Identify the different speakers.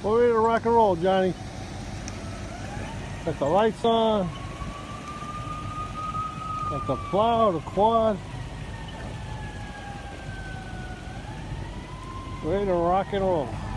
Speaker 1: We're ready to rock and roll, Johnny. Got the lights on. Got the plow, the quad. Ready to rock and roll.